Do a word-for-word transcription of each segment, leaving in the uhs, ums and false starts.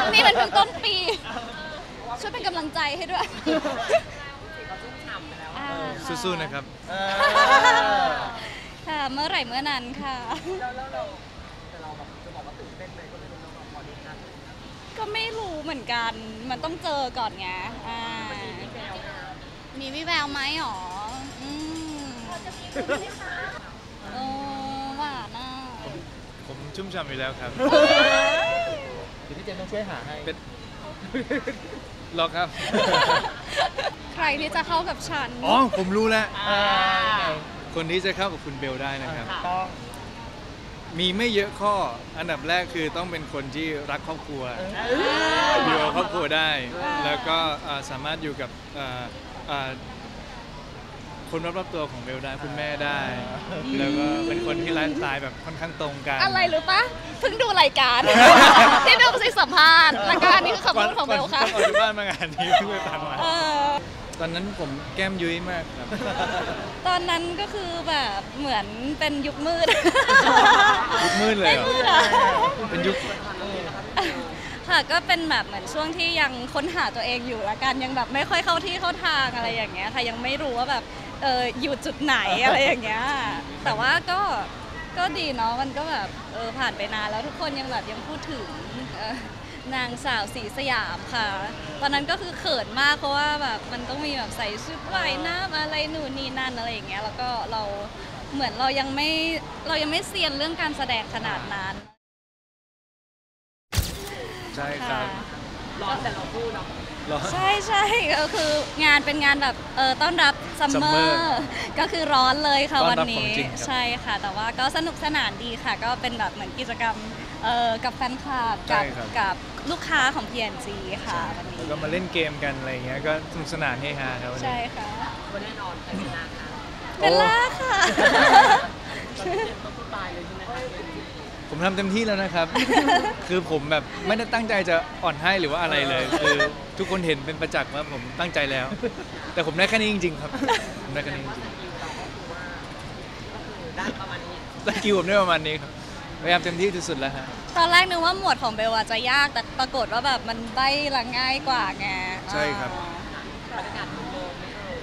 นี่มันเพิ่งต้นปีช่วยเป็นกำลังใจให้ด้วยสู้ๆนะครับค่ะเมื่อไหร่เมื่อนั้นค่ะก็ไม่รู้เหมือนกันมันต้องเจอก่อนไงมีวิแววไหมหรออืมโอ้หวานอ่ะผมชุ่มฉ่ำอยู่แล้วครับพี่เจมต้องช่วยหาให้เป็นรอครับใครที่จะเข้ากับฉันอ๋อผมรู้แล้วคนที่จะเข้ากับคุณเบลได้นะครับมีไม่เยอะข้ออันดับแรกคือต้องเป็นคนที่รักครอบครัวอยู่กับครอบครัวได้แล้วก็สามารถอยู่กับคนรอบๆตัวของเบลได้คุณแม่ได้แล้วก็เป็นคนที่ไลฟ์สไตล์แบบค่อนข้างตรงกันอะไรหรือปะเพิ่งดูรายการที่เบลไปสัมภาษณ์รายการนี้คือคำพูดของเบลค่ะก่อนที่บ้านมางานนี้เพิ่งไปฟังมาตอนนั้นผมแก้มยุ้ยมากครับตอนนั้นก็คือแบบเหมือนเป็นยุคมืดยุคมืดเลยเหรอเป็นยุคค่ะก็เป็นแบบเหมือนช่วงที่ยังค้นหาตัวเองอยู่ละกันยังแบบไม่ค่อยเข้าที่เข้าทางอะไรอย่างเงี้ยค่ะยังไม่รู้ว่าแบบเอออยู่จุดไหนอะไรอย่างเงี้ยแต่ว่าก็ก็ดีเนาะมันก็แบบเออผ่านไปนานแล้วทุกคนยังแบบยังพูดถึงนางสาวศรีสยามค่ะตอนนั้นก็คือเขินมากเพราะว่าแบบมันต้องมีแบบใส่ชุดว่ายน้ำอะไรหนูนี่นั่นอะไรอย่างเงี้ยแล้วก็เราเหมือนเรายังไม่เรายังไม่เซียนเรื่องการแสดงขนาดนั้นใช่ครับร้อนแต่เราพูดเนาะใช่ใช่ก็คืองานเป็นงานแบบเออต้อนรับซัมเมอร์ก็คือร้อนเลยค่ะวันนี้ใช่ค่ะแต่ว่าก็สนุกสนานดีค่ะก็เป็นแบบเหมือนกิจกรรมเอ่อกับแฟนคลับกับกับลูกค้าของ พี แอนด์ จี ค่ะวันนี้ก็มาเล่นเกมกันอะไรเงี้ยก็สนุกสนานเฮฮาครับใช่ค่ะวันแน่นอนแต่เวลาค่ะเบลล่าค่ะต้องพูดตายเลยใช่ไหมผมทำเต็มที่แล้วนะครับคือผมแบบไม่ได้ตั้งใจจะอ่อนให้หรือว่าอะไรเลยคือทุกคนเห็นเป็นประจักษ์ว่าผมตั้งใจแล้วแต่ผมได้แค่นี้จริงๆครับผมได้แค่นี้จริงๆได้ประมาณนี้สกิลผมได้ประมาณนี้ครับพยายามเต็มที่ที่สุดแล้วฮะตอนแรกนึกว่าหมวดของเบลจะยากแต่ปรากฏว่าแบบมันใบ้ละง่ายกว่าไงใช่ครับบรรยากาศของโลก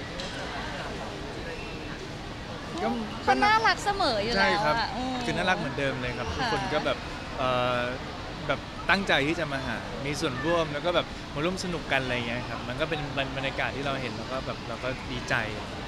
ก็น่ารักเสมออยู่แล้วใช่ครับคือน่ารักเหมือนเดิมเลยครับทุกคนก็แบบแบบตั้งใจที่จะมาหามีส่วนร่วมแล้วก็แบบมาร่วมสนุกกันอะไรเงี้ยครับมันก็เป็นบรรยากาศที่เราเห็นแล้วก็แบบเราก็ดีใจ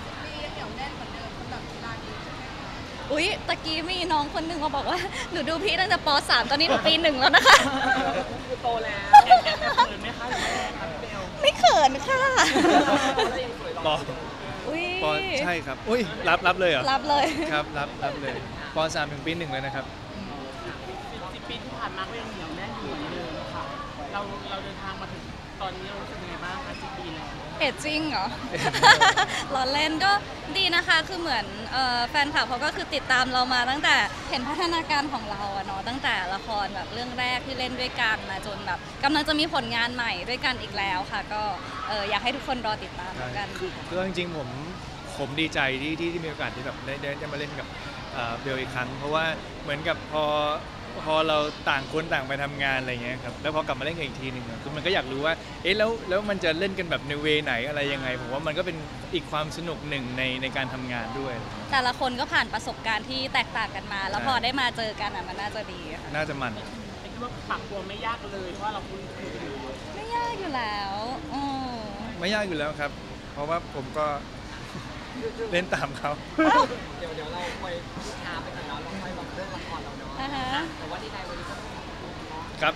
อุ๊ยตะกี้มีน้องคนหนึ่งมาบอกว่าหนูดูพี่ตั้งแต่ป .สาม ตอนนี้หนูปีหนึ่งแล้วนะคะคือโตแล้วเขินไหมคะหรือไม่เขินค่ะปปใช่ครับอุ้ยรับรับเลยเหรอรับเลยครับรับรับเลยป .สาม ถึงปีหนึ่งเลยนะครับสิบปีที่ผ่านมาก็ยังเหนียวแน่นอยู่เหมือนเดิมค่ะเราเราเดินทางมาถึงตอนนี้เรารู้สึกยังไงบ้างคะสิบปีแล้วเอจจิ้งเหรอล้อเล่นก็ดีนะคะคือเหมือนแฟนคลับเขาก็คือติดตามเรามาตั้งแต่เห็นพัฒนาการของเราอะเนาะตั้งแต่ละครแบบเรื่องแรกที่เล่นด้วยกันมาจนแบบกำลังจะมีผลงานใหม่ด้วยกันอีกแล้วค่ะก็อยากให้ทุกคนรอติดตามกันคือจริงๆผมผมดีใจที่ที่มีโอกาสที่แบบได้ได้มาเล่นกับเบลอีกครั้งเพราะว่าเหมือนกับพอพอเราต่างคนต่างไปทำงานอะไรเงี้ยครับแล้วพอกลับมาเล่นกันอีกทีหนึ่งคือมันก็อยากรู้ว่าเอ๊ะแล้วแล้วมันจะเล่นกันแบบในเวไหนอะไรยังไงผมว่ามันก็เป็นอีกความสนุกหนึ่งในในการทำงานด้วยแต่ละคนก็ผ่านประสบการณ์ที่แตกต่างกันมาแล้วพอได้มาเจอกันอ่ะมันน่าจะดีค่ะน่าจะมันคิดว่าปรับตัวไม่ยากเลยเพราะเราคุ้นเคยกันอยู่ไม่ยากอยู่แล้วอ๋อไม่ยากอยู่แล้วครับเพราะว่าผมก็เล่นตามเขาเดี๋ยวเดี๋ยวเราไปลูกค้าไปกันแล้วเราไปแบบเรื่องละครเราเนาะแต่ว่าที่ใดวันนี้ก็ต้องครับ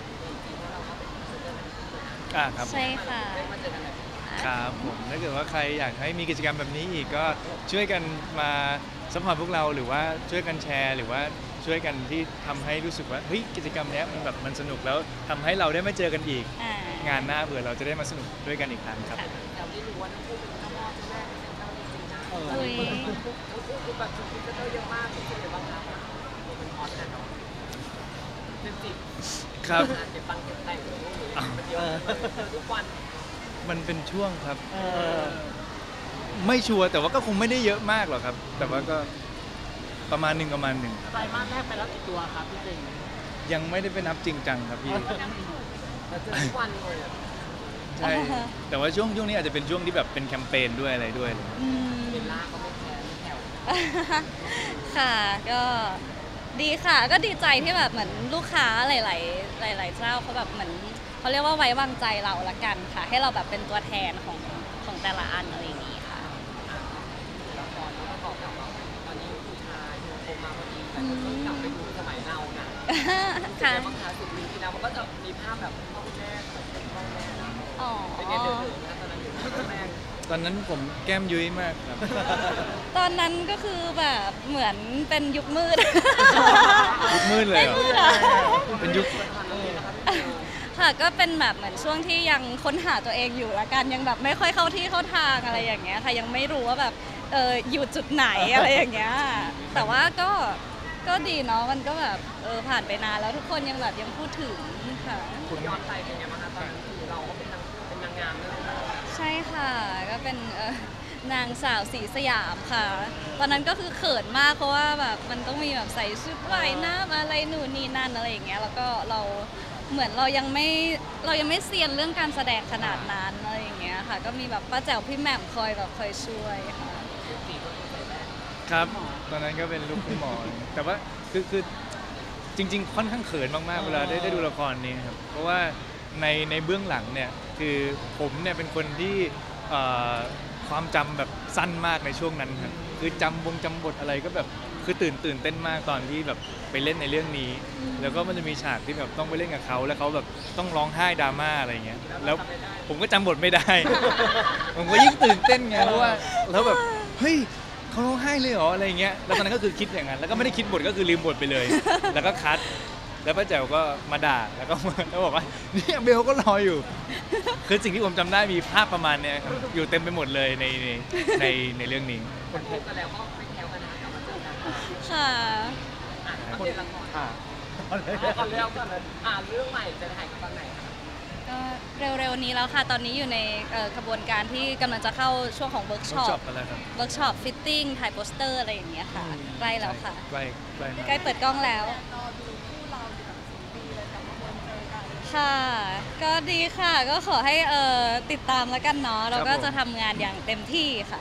อ่าครับใช่ค่ะครับผมถ้าเกิดว่าใครอยากให้มีกิจกรรมแบบนี้อีกก็ช่วยกันมาซัพพอร์ตพวกเราหรือว่าช่วยกันแชร์หรือว่าช่วยกันที่ทำให้รู้สึกว่าเฮ้ยกิจกรรมนี้มันแบบมันสนุกแล้วทำให้เราได้มาเจอกันอีกงานหน้าเบื่อเราจะได้มาสนุกด้วยกันอีกครั้งครับเราได้รู้ว่าทั้งคู่เป็นเจ้าพ่อเจ้าแม่เป็นเจ้าจริงๆนะอุ้ยคือแบบชุดก็เยอะมากที่เป็นบางครั้งเป็นฮอตนะเนาะเป็นจิตครับเก็บตังเก็บแต่งมันเยอะทุกวันมันเป็นช่วงครับไม่ชัวร์แต่ว่าก็คงไม่ได้เยอะมากหรอกครับแต่ว่าก็ประมาณหนึ่งประมาณหนึ่งไตรมาสแรกไปแล้วกี่ตัวครับพี่เจงยังไม่ได้ไปนับจริงจังครับพี่เราเจอทุกวันเลยอะใช่แต่ว่าช่วงช่วงนี้อาจจะเป็นช่วงที่แบบเป็นแคมเปญด้วยอะไรด้วยอืมเบลล่าก็ไม่แพ้ไม่แผ่วค่ะก็ดีค่ะก็ดีใจที่แบบเหมือนลูกค้าหลาย ๆ หลาย ๆ เจ้าเขาแบบเหมือนเขาเรียกว่าไว้วางใจเราละกันค่ะ ให้เราแบบเป็นตัวแทนของของแต่ละอันอะไรอย่างนี้ค่ะละครก็ประกอบกับว่าตอนนี้ผู้ชายโทรโทรมาพอดีแต่ก็ต้องกลับไปดูสมัยเราน่ะเป็นค่ะไงบ้างคะสิบปีที่แล้วมันก็จะมีภาพแบบพ่อแม่แบบเป็นพ่อแม่นะอ๋อเป็นไงเดือดๆนะตอนนั้นอยู่พ่อแม่ตอนนั้นผมแก้มยุ้ยมากครับตอนนั้นก็คือแบบเหมือนเป็นยุคมืดยุคมืดเลยเหรอไม่มืดเหรอเป็นยุคค่ะก็เป็นแบบเหมือนช่วงที่ยังค้นหาตัวเองอยู่ละกันยังแบบไม่ค่อยเข้าที่เข้าทางอะไรอย่างเงี้ยค่ะยังไม่รู้ว่าแบบเอออยู่จุดไหนอะไรอย่างเงี้ยแต่ว่าก็ก็ดีเนาะมันก็แบบเออผ่านไปนานแล้วทุกคนยังแบบยังพูดถึงค่ะคุณย้อนไปเป็นไงบ้างคะตอนนั้นคือเราก็เป็นนางเป็นนางงามด้วยนะใช่ค่ะก็เป็นเอ่อนางสาวสีสยามค่ะ ตอนนั้นก็คือเขินมากเพราะว่าแบบมันต้องมีแบบใส่ชุดว่ายน้ำอะไรหนูนนี่นั่นอะไรอย่างเงี้ยแล้วก็เราเหมือนเรายังไม่เรายังไม่เซียนเรื่องการแสดงขนาดนั้นอะไรอย่างเงี้ยค่ะ ก็มีแบบป้าแจ๋วพี่แหม่มคอยแบบคอยช่วยค่ะครับ ตอนนั้นก็เป็นลูกคุณหมอ แต่ว่าคือคือจริง ๆ ค่อนข้างเขินมากๆเวลาได้ได้ดูละครนี้ครับ เพราะว่าในในเบื้องหลังเนี่ยคือผมเนี่ยเป็นคนที่เอ่อความจำแบบสั้นมากในช่วงนั้นครับคือจำวงจำบทอะไรก็แบบคือตื่นตื่นเต้นมากตอนที่แบบไปเล่นในเรื่องนี้ แล้วก็มันจะมีฉากที่แบบต้องไปเล่นกับเขาแล้วเขาแบบต้องร้องไห้ดราม่าอะไรเงี้ยแล้วผมก็จำบทไม่ได้ ผมก็ยิ่งตื่นเต้นไงเพราะว่าแล้วแบบเฮ้ยเขาร้องไห้เลยเหรออะไรเงี้ยแล้วตอนนั้นก็คือคิดอย่างนั้นแล้วก็ไม่ได้คิดบทก็คือลืมบทไปเลย แล้วก็คัดแล้วป้าแจ๋วก็มาด่าแล้วก็มาแล้วบอกว่าเนี่ยเบลก็รออยู่ คือสิ่งที่ผมจำได้มีภาพประมาณเนี้ยครับอยู่เต็มไปหมดเลยในในในในเรื่องนี้คนพบกันแล้วก็ไม่แคล้วกันนะกลับมาเจอกันค่ะอ่ะก็เป็นละครอ่ะก่อนเรื่องก่อนเลยอ่ะเรื่องใหม่จะถ่ายกันตอนไหนคะก็เร็วๆนี้แล้วค่ะ ตอนนี้อยู่ในเอ่อกระบวนการที่กำลังจะเข้าช่วงของเวิร์กช็อช็อปปอะไรครับเวิร์กช็อปฟิตติ้งถ่ายโปสเตอร์อะไรอย่างเงี้ยค่ะ ใกล้แล้วค่ะใกล้ใกล้มากใกล้เปิดกล้องแล้ว ค่ะ ก็ดีค่ะ ก็ขอให้เอ่อติดตามแล้วกันเนาะ เราก็จะทำงานอย่างเต็มที่ค่ะ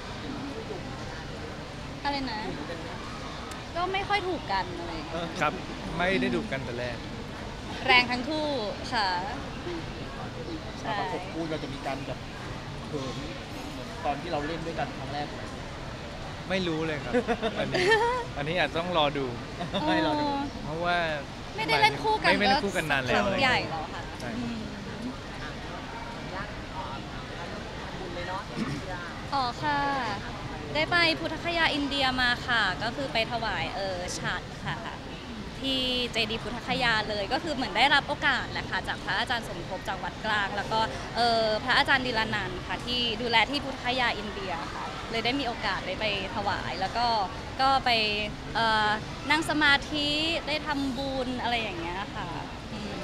อะไรนะ ก็ไม่ค่อยถูกกันอะไรอย่างเงี้ยครับไม่ได้ดูกันแต่แรกแรงทั้งคู่ค่ะเราใช่ประกบคู่เราจะมีการแบบเขินเหมือนตอนที่เราเล่นด้วยกันครั้งแรกไหมไม่รู้เลยครับ อันนี้อันนี้อาจจะต้องรอดูให้เราดูเพราะว่าไม่ได้เล่นคู่กันไม่ไม่ได้คู่กันนานแล้วสักพักใหญ่แล้วค่ะใช่อืมยากอ่อนบุญเลยเนาะที่ยากอ๋อค่ะ ได้ไปพุทธคยาอินเดียมาค่ะ ก็คือไปถวายเออฉัตรค่ะ ที่เจดีย์พุทธคยาเลยก็คือเหมือนได้รับโอกาสแหละค่ะจากพระอาจารย์สมภพจากวัดกลาง แล้วก็เออพระอาจารย์ดิลานันท์ค่ะที่ดูแลที่พุทธคยาอินเดียค่ะ เลยได้มีโอกาสได้ไปถวายแล้วก็ก็ไปเอ่อนั่งสมาธิได้ทำบุญอะไรอย่างเงี้ยค่ะอืม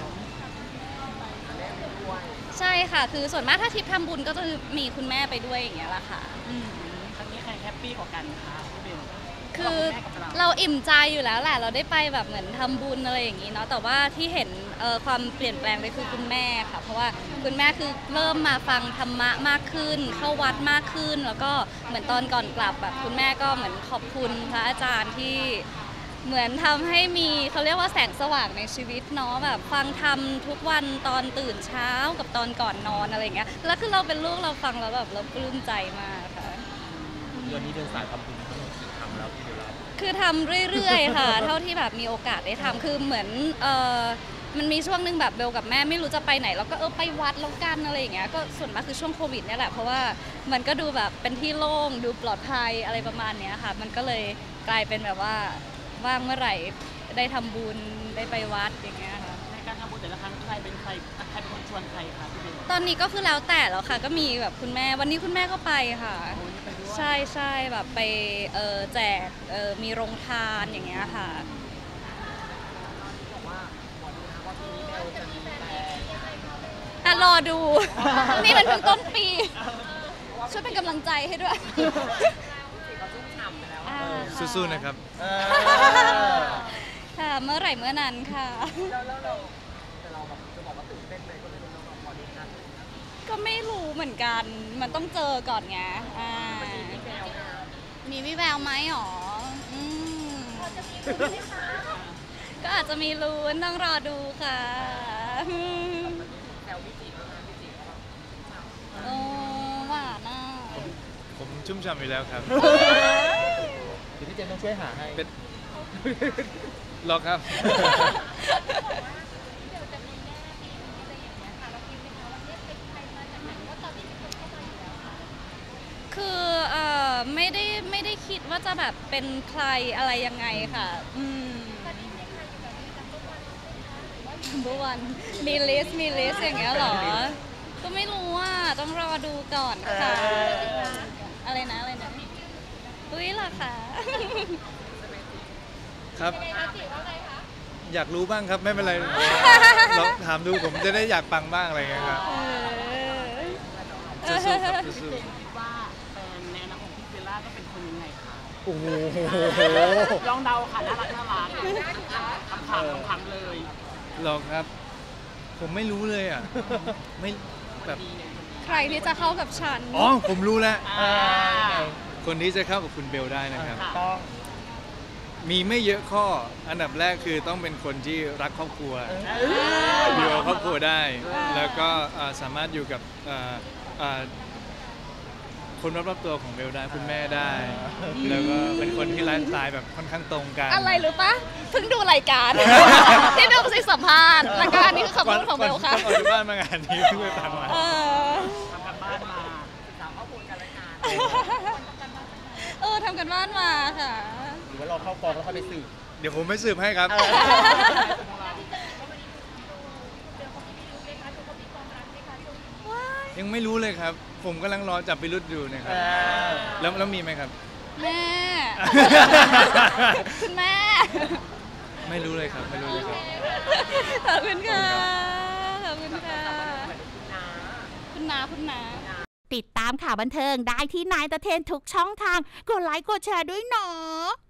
ใช่ค่ะ คือส่วนมากถ้าทริปทำบุญก็จะมีคุณแม่ไปด้วยอย่างเงี้ยแหละค่ะอืมครั้งนี้ใครแฮปปี้กว่ากันคะพี่เบลคือแม่กับเราเราอิ่มใจอยู่แล้วแหละ เราได้ไปแบบเหมือนทำบุญอะไรอย่างนี้เนาะ แต่ว่าที่เห็นเอ่อความเปลี่ยนแปลงเลยคือคุณแม่ค่ะ เพราะว่าคุณแม่คือเริ่มมาฟังธรรมะมากขึ้น เข้าวัดมากขึ้น แล้วก็เหมือนตอนก่อนกลับแบบคุณแม่ก็เหมือนขอบคุณพระอาจารย์ที่เหมือนทำให้มีเขาเรียกว่าแสงสว่างในชีวิตเนาะแบบฟังธรรมทุกวันตอนตื่นเช้ากับตอนก่อนนอนอะไรอย่างเงี้ย แล้วคือเราเป็นลูกเราฟังแล้วแบบเราปลื้มใจมากค่ะเดือนนี้เดินสายทำบุญทั้งหมดกี่ครั้งแล้วที่เดือนละคือทำเรื่อยๆ ค่ะ เท่าที่แบบมีโอกาสได้ทำคือเหมือนเออมันมีช่วงหนึงแบบเบลกับแม่ไม่รู้จะไปไหนแล้วก็เออไปวัดแล้วกันอะไรอย่างเงี้ยก็ส่วนมากคือช่วงโควิดเนี่ยแหละเพราะว่ามันก็ดูแบบเป็นที่โล่งดูปลอดภัยอะไรประมาณเนี้ยค่ะ มันก็เลยกลายเป็นแบบว่าว่างเมื่อไหร่ได้ทำบุญได้ไปวัดอย่างเงี้ยค่ะในการทำบุญแต่ละครั้งใครเป็นใครใครเป็นคนชวนใครคะพี่เบลตอนนี้ก็คือแล้วแต่แล้วค่ะ ก็มีแบบคุณแม่วันนี้คุณแม่ก็ไปค่ะโอ้ยไปด้วยใช่ใช่แบบไปเออแจกเออมีโรงทานอย่างเงี้ยค่ะบอกว่าหมอดูนะว่าปีนี้เบลจะมีแฟนอ่ะรอดู นี่มันเพิ่งต้นปี ช่วยเป็นกำลังใจให้ด้วยเขาชุ่มฉ่ำไปแล้วอ่าค่ะสู้ๆนะครับเออค่ะ เมื่อไหร่เมื่อนั้นค่ะแล้วแล้วเราแต่เราแบบจะบอกว่าตื่นเต้นไหมคนเหมือนกันมันต้องเจอก่อนไงอ่ามีวิแววไหมหรออืมก็อาจจะมีลุ้นต้องรอดูค่ะอืมแซวพี่จีก็มาพี่จีก็แบบโอ้หวานอ่ะผมชุ่มฉ่ำอยู่แล้วครับเดี๋ยวพี่เจมส์ต้องช่วยหาให้เป็นรอครับคือเอ่อไม่ได้ไม่ได้คิดว่าจะแบบเป็นใครอะไรยังไงค่ะ อืมบัวันมีลิสต์มีลิสต์อย่างเงี้ยเหรอ ก็ไม่รู้ว่าต้องรอดูก่อนค่ะ อะไรนะอะไรนะอุ้ยเหรอคะครับ อยากรู้บ้างครับไม่เป็นไรลองถามดูผมจะได้อยากฟังบ้างอะไรเงี้ยครับเออสู้ๆครับสู้เจมส์คิดว่าแฟนในอนาคตของพี่เบลล่าก็เป็นคนยังไงคะๆโอ้โหลองเดาค่ะน่ารักน่ารักคำถามคำถามเลยหรอครับ ผมไม่รู้เลยอ่ะไม่แบบใครที่จะเข้ากับฉันอ๋อผมรู้แล้วอ่าคนที่จะเข้ากับคุณเบลได้นะครับค่ะต้องมีไม่เยอะข้ออันดับแรกคือต้องเป็นคนที่รักครอบครัวอยู่กับครอบครัวได้ แล้วก็อ่าสามารถอยู่กับอ่าอ่าคนรอบๆตัวของเบลได้คุณแม่ได้ แล้วก็เป็นคนที่ไลฟ์สไตล์แบบค่อนข้างตรงกันอะไรหรือปะเพิ่งดูรายการ ที่เบลไปสัมภาษณ์รายการนี้คือคำพูดของเบลค่ะก่อนออกจากบ้านมางานนี้เพิ่งไปฟังมาเออทำกันบ้านมาศึกษาข้อมูลกันและกันเออทำกันบ้านมาค่ะหรือว่าเราเข้ากองแล้วค่อยไปสืบเดี๋ยวผมไม่สืบให้ครับเออยังไม่รู้เลยครับ ผมกำลังรอจับพิรุธอยู่เนะครับเออแล้วแล้วมีไหมครับแม่ คุณแม่ไม่รู้เลยครับ ไม่รู้เลยครับขอบคุณค่ะ ขอบคุณค่ะนะคุณนาคุณนาติดตามข่าวบันเทิงได้ที่นายตะเทนทุกช่องทาง กดไลค์กดแชร์ด้วยเนาะ